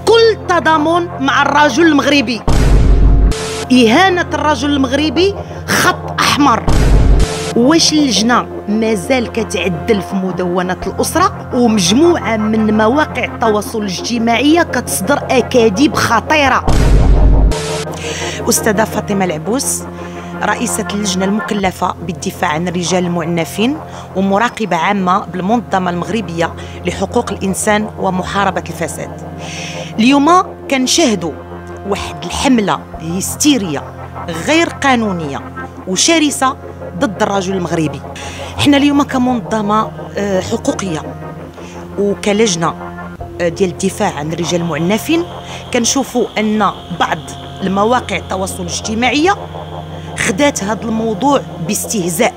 كل تضامن مع الرجل المغربي. إهانة الرجل المغربي خط أحمر. واش اللجنة مازال كتعدل في مدونة الأسرة ومجموعة من مواقع التواصل الاجتماعي كتصدر أكاذيب خطيرة؟ أستاذة فاطمة العبوس، رئيسة اللجنة المكلفة بالدفاع عن الرجال المعنفين ومراقبة عامة بالمنظمة المغربية لحقوق الإنسان ومحاربة الفساد، اليوم كنشاهدوا واحد الحملة هستيرية غير قانونية وشرسة ضد الرجل المغربي. احنا اليوم كمنظمة حقوقية وكلجنة ديال الدفاع عن الرجال المعنفين كنشوفوا أن بعض المواقع التواصل الاجتماعي خدات هذا الموضوع باستهزاء،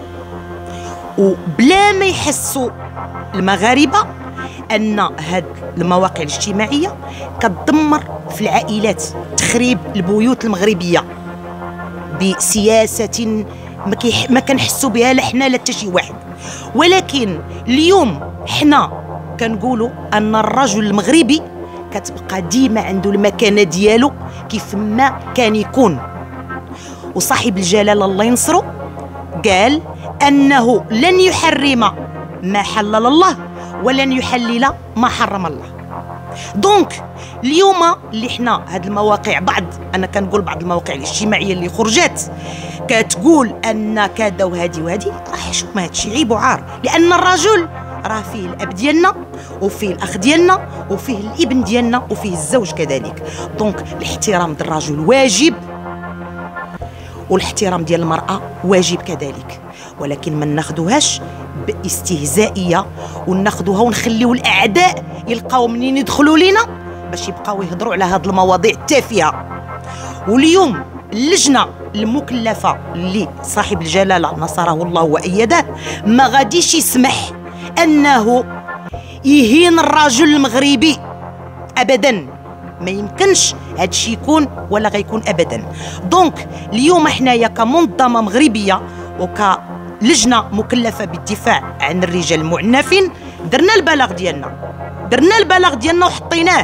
وبلا ما يحسوا المغاربة أن هاد المواقع الاجتماعية كتدمر في العائلات، تخريب البيوت المغربية بسياسة ما كنحسوا بها لا حنا لا حتى شي واحد. ولكن اليوم حنا كنقولوا أن الرجل المغربي كتبقى ديما عنده المكانة ديالو كيف ما كان يكون. وصاحب الجلالة الله ينصرو قال أنه لن يحرم ما حلل الله ولن يحلل ما حرم الله. دونك اليوم اللي حنا هاد المواقع، انا كنقول بعض المواقع الاجتماعيه اللي خرجت كتقول ان كذا وهادي راه حشومه، هادشي عيب وعار، لان الرجل راه فيه الاب ديالنا وفيه الاخ ديالنا وفيه الابن ديالنا وفيه الزوج كذلك. دونك الاحترام ديال الرجل واجب والاحترام ديال المراه واجب كذلك، ولكن ما ناخذوهاش باستهزائيه وناخذوها ونخليو الاعداء يلقاو منين يدخلوا لينا باش يبقاو يهضروا على هذه المواضيع التافهه. واليوم اللجنه المكلفه اللي صاحب الجلاله نصره الله وايده ما غاديش يسمح انه يهين الرجل المغربي ابدا، ما يمكنش هادشي يكون ولا غيكون ابدا. دونك اليوم حنايا كمنظمه مغربيه وكلجنه مكلفه بالدفاع عن الرجال المعنفين درنا البلاغ ديالنا وحطيناه،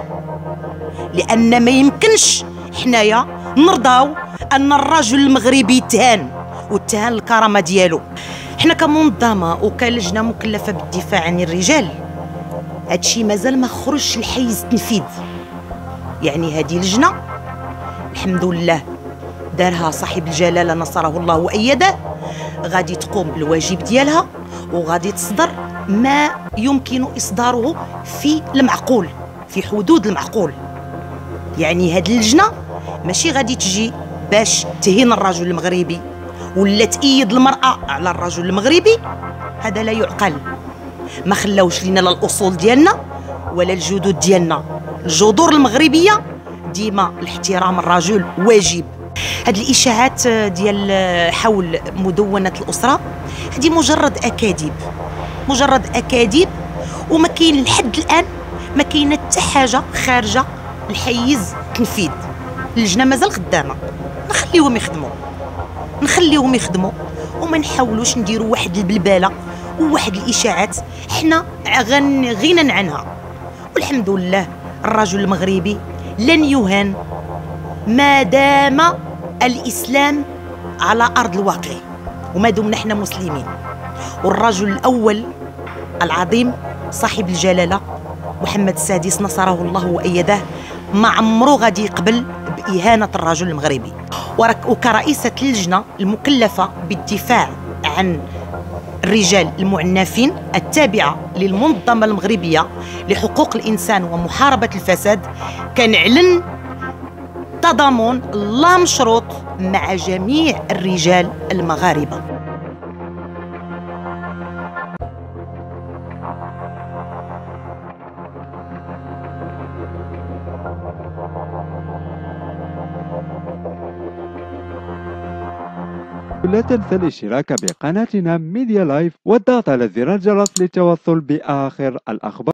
لان ما يمكنش حنايا نرضاو ان الرجل المغربي يتهان وتهان الكرامه ديالو. حنا كمنظمه وكلجنه مكلفه بالدفاع عن الرجال هادشي مازال ما خرجش لحيز التنفيذ. يعني هذه لجنه الحمد لله دارها صاحب الجلاله نصره الله وايده، غادي تقوم بالواجب ديالها وغادي تصدر ما يمكن اصداره في المعقول، في حدود المعقول. يعني هذه اللجنه ماشي غادي تجي باش تهين الرجل المغربي ولا تأيد المراه على الرجل المغربي، هذا لا يعقل. ما خلاوش لينا لا الاصول ديالنا ولا الجذور ديالنا. الجذور المغربيه ديما الاحترام الرجل واجب. هاد الاشاعات ديال حول مدونه الاسره هذه مجرد اكاذيب وما كاين لحد الان ما كاينه حتى حاجه خارجه الحيز التنفيذ. اللجنه مازال خدامه، نخليوهم يخدموا وما نحاولوش نديروا واحد البلباله وواحد الاشاعات حنا غنى عنها. والحمد لله الرجل المغربي لن يهان ما دام الاسلام على ارض الواقع وما دمنا احنا مسلمين. والرجل الاول العظيم صاحب الجلاله محمد السادس نصره الله وايده ما عمرو غادي يقبل باهانه الرجل المغربي. وكرئيسه اللجنه المكلفه بالدفاع عن الرجال المعنفين التابعه للمنظمه المغربيه لحقوق الانسان ومحاربه الفساد كنعلن تضامن لا مشروط مع جميع الرجال المغاربه. لا تنسى الاشتراك بقناتنا ميديا لايف والضغط على زر الجرس للتوصل بآخر الأخبار.